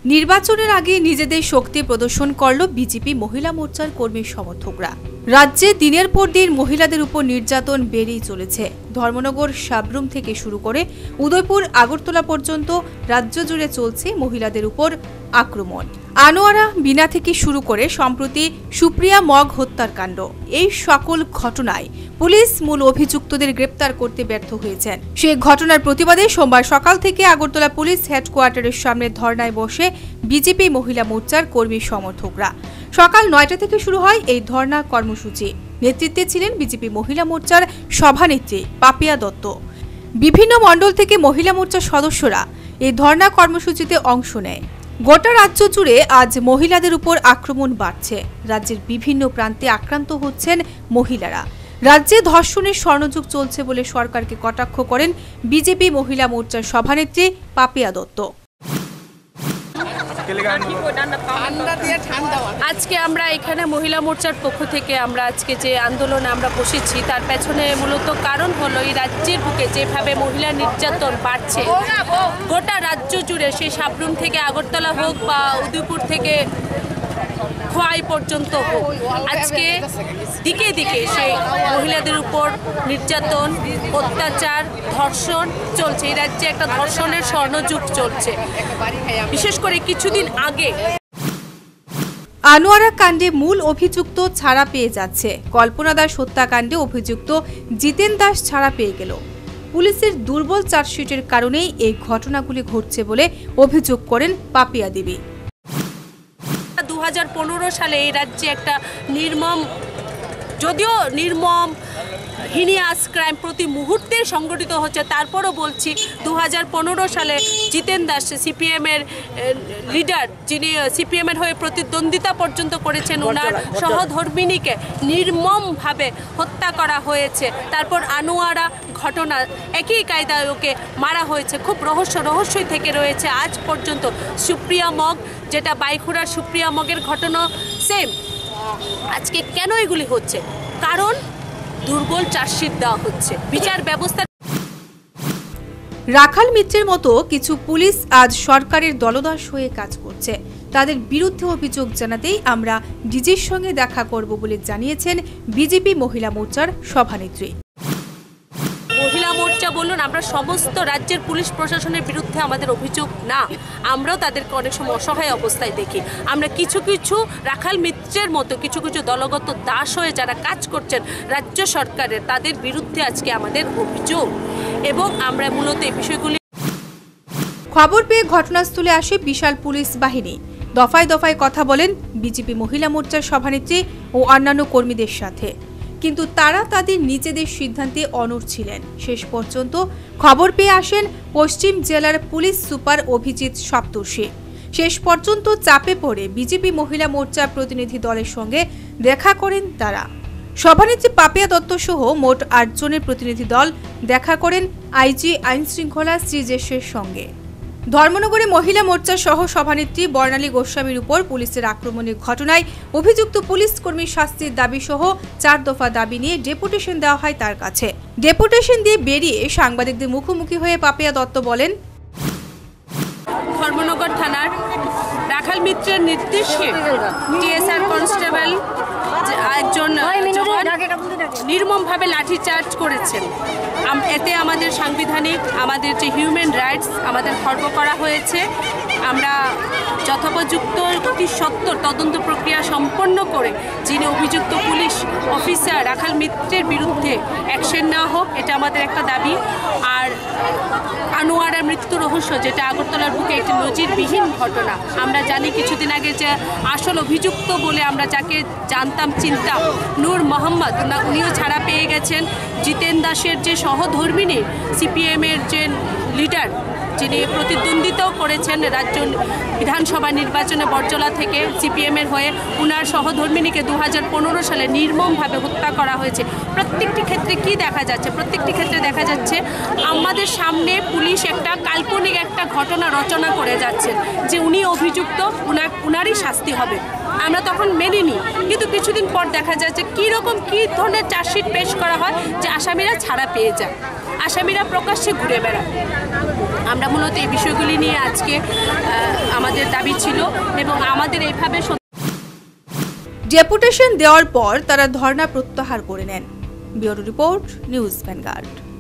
নির্বাচনের আগে নিজেদের শক্তি প্রদর্শন করল বিজেপি মহিলা মোর্চার কর্মী সমর্থকরা। রাজ্যে দিনের পর দিন মহিলাদের উপর নির্যাতন বেড়েই চলেছে। ধর্মনগর সাবরুম থেকে শুরু করে উদয়পুর আগরতলা পর্যন্ত রাজ্য জুড়ে চলছে মহিলাদের উপর আক্রমণ। আনোয়ারা বিনা থেকে শুরু করে সম্প্রতি সুপ্রিয়া মগ হত্যার কাণ্ড, এই সকল ঘটনায় পুলিশ মূল অভিযুক্তদের গ্রেপ্তার করতে ব্যর্থ হয়েছেন। সেই ঘটনার প্রতিবাদে সোমবার সকাল থেকে আগরতলা পুলিশ হেডকোয়ার্টারের সামনে ধর্নায় বসে বিজেপি মহিলা মোর্চার কর্মী সমর্থকরা। সকাল ৯টা থেকে শুরু হয় এই ধর্না কর্মসূচি। নেতৃত্বে ছিলেন বিজেপি মহিলা মোর্চার সভানেত্রী পাপিয়া দত্ত। বিভিন্ন মণ্ডল থেকে মহিলা মোর্চার সদস্যরা এই ধর্না কর্মসূচিতে অংশ নেয়। গোটা রাজ্য জুড়ে আজ মহিলাদের উপর আক্রমণ বাড়ছে। রাজ্যের বিভিন্ন প্রান্তে আক্রান্ত হচ্ছেন মহিলারা। রাজ্যে ধর্ষণের স্বর্ণযুগ চলছে বলে সরকারকে কটাক্ষ করেন বিজেপি মহিলা মোর্চার সভানেত্রী পাপিয়া দত্ত। আজকে আমরা এখানে মহিলা মোর্চার পক্ষ থেকে আমরা আজকে যে আন্দোলনে আমরা বসেছি তার পেছনে মূলত কারণ হলো এই রাজ্যের বুকে যেভাবে মহিলা নির্যাতন বাড়ছে গোটা রাজ্য জুড়ে, সেই সাবরুম থেকে আগরতলা হোক বা উদয়পুর থেকে খোয়াই পর্যন্ত হোক, আজকে দিকে দিকে সেই মহিলাদের উপর নির্যাতন, অত্যাচার, ধর্ষণ চলছে। এই রাজ্যে একটা ধর্ষণের স্বর্ণযুগ চলছে। বিশেষ করে কিছুদিন আগে আনোয়ারা কাণ্ডে মূল অভিযুক্ত ছাড়া পেয়ে যাচ্ছে। কল্পনা দাস হত্যাকাণ্ডে অভিযুক্ত জিতেন দাস ছাড়া পেয়ে গেল। পুলিশের দুর্বল চার্জশিটের কারণেই এই ঘটনাগুলি ঘটছে বলে অভিযোগ করেন পাপিয়া দেবী। 2015 সালে এই রাজ্যে একটা নির্মম, যদিও নির্মম হিনিয়াস ক্রাইম প্রতি মুহূর্তে সংগঠিত হচ্ছে, তারপরও বলছি 2015 সালে জিতেন দাস সিপিএমের লিডার, যিনি সিপিএমের হয়ে প্রতিদ্বন্দ্বিতা পর্যন্ত করেছেন, ওনার সহধর্মিণীকে নির্মমভাবে হত্যা করা হয়েছে। তারপর আনোয়ারা ঘটনা, একই কায়দায় ওকে মারা হয়েছে। খুব রহস্যই থেকে রয়েছে আজ পর্যন্ত। সুপ্রিয়া মগ, যেটা বাইখুড়ার সুপ্রিয়া মগের ঘটনা সেম। আজকে কেন এগুলি হচ্ছে? কারণ দুর্বল চার্জশিট দেওয়া হচ্ছে। বিচার ব্যবস্থা রাখাল মিত্রের মতো কিছু পুলিশ আজ সরকারের দলদাস হয়ে কাজ করছে। তাদের বিরুদ্ধে অভিযোগ জানাতেই আমরা ডিজির সঙ্গে দেখা করব বলে জানিয়েছেন বিজেপি মহিলা মোর্চার সভানেত্রী। মহিলা মোর্চা বলুন, আমরা সমস্ত রাজ্যের পুলিশ প্রশাসনের বিরুদ্ধে আমাদের অভিযোগ না, আমরাও তাদেরকে অনেক সময় অসহায় অবস্থায় দেখি। আমরা কিছু কিছু রাখাল মিত্রের মতো কিছু কিছু দলগত দাস হয়ে যারা কাজ করছেন রাজ্য সরকারের, তাদের বিরুদ্ধে আজকে আমাদের অভিযোগ, এবং আমরা মূলত এই বিষয়গুলি। খবর পেয়ে ঘটনাস্থলে আসে বিশাল পুলিশ বাহিনী। দফায় দফায় কথা বলেন বিজেপি মহিলা মোর্চার সভানেত্রী ও অন্যান্য কর্মীদের সাথে, কিন্তু তারা তাদের নিজেদের সিদ্ধান্তে অনড় ছিলেন। শেষ পর্যন্ত খবর পেয়ে আসেন পশ্চিম জেলার পুলিশ সুপার অভিজিৎ সপ্তর্ষি। শেষ পর্যন্ত চাপে পড়ে বিজেপি মহিলা মোর্চার প্রতিনিধি দলের সঙ্গে দেখা করেন তারা। সভানেত্রী পাপিয়া দত্ত সহ মোট ৮ জনের প্রতিনিধি দল দেখা করেন আইজি আইন শৃঙ্খলা শ্রীজেশের সঙ্গে। ধর্মনগরে মহিলা মোর্চার সহ সভানেত্রী বর্ণালী গোস্বামীর উপর পুলিশের আক্রমণের ঘটনায় অভিযুক্ত পুলিশ কর্মীর শাস্তির দাবি সহ 4 দফা দাবি নিয়ে ডেপুটেশন দেওয়া হয় তার কাছে। ডেপুটেশন দিয়ে বেরিয়ে সাংবাদিকদের মুখোমুখি হয়ে পাপিয়া দত্ত বলেন, ধর্মনগর থানার রাখাল মিত্রের নির্দেশে টিএসআর কনস্টেবল একজন নির্মমভাবে লাঠিচার্জ করেছেন। এতে আমাদের সাংবিধানিক, আমাদের যে হিউম্যান রাইটস, আমাদের খর্ব করা হয়েছে। আমরা যথোপযুক্ত অতি সত্বর তদন্ত প্রক্রিয়া সম্পন্ন করে যিনি অভিযুক্ত পুলিশ অফিসার রাখাল মিত্রের বিরুদ্ধে অ্যাকশন নেওয়া হোক, এটা আমাদের একটা দাবি। আর আনোয়ারার মৃত্যু রহস্য, যেটা আগরতলার বুকে একটি নজিরবিহীন ঘটনা, আমরা জানি কিছুদিন আগে যে আসল অভিযুক্ত বলে আমরা যাকে জানতাম চিনতাম, নূর মোহাম্মদ, উনিও ছাড়া পেয়ে গেছেন। জিতেন দাসের যে সহধর্মিণী, সিপিএমের যে লিডার, যিনি প্রতিদ্বন্দ্বিতাও করেছেন রাজ্য বিধানসভা নির্বাচনে বরজলা থেকে সিপিএমের হয়ে, উনার সহধর্মিণীকে 2015 সালে নির্মমভাবে হত্যা করা হয়েছে। প্রত্যেকটি ক্ষেত্রে কি দেখা যাচ্ছে? প্রত্যেকটি ক্ষেত্রে দেখা যাচ্ছে আমাদের সামনে পুলিশ একটা কাল্পনিক একটা ঘটনা রচনা করে যাচ্ছেন যে উনি অভিযুক্ত, উনারই শাস্তি হবে। আমরা তখন মেনে নিই, কিন্তু কিছুদিন পর দেখা যাচ্ছে কী ধরনের চার্জশিট পেশ করা হয় যে আসামিরা ছাড়া পেয়ে যায়, আসামিরা প্রকাশ্যে ঘুরে বেড়ায়। আমরা মূলত এই বিষয়গুলি নিয়ে আজকে আমাদের দাবি ছিল এবং আমাদের এইভাবে ডেপুটেশন দেওয়ার পর তারা ধর্ণা প্রত্যাহার করে নেন। Bureau report, News vanguard.